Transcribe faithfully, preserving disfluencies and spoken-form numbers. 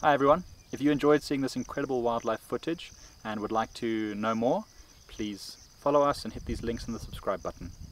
Hi everyone, if you enjoyed seeing this incredible wildlife footage and would like to know more, please follow us and hit these links in the subscribe button.